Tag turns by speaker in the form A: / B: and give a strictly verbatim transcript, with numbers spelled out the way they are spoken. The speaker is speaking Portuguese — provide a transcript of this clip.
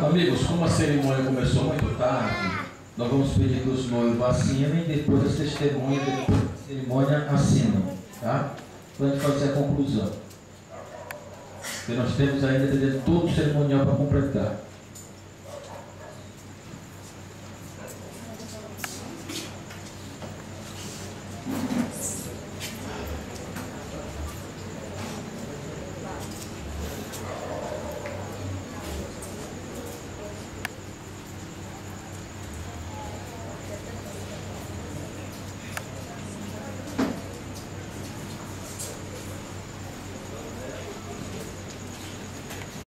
A: Amigos, como a cerimônia começou muito tarde, nós vamos pedir que os noivos assinem e depois as testemunhas, depois da cerimônia, assinam, tá? Para a gente fazer a conclusão. Porque nós temos ainda todo o cerimonial para completar.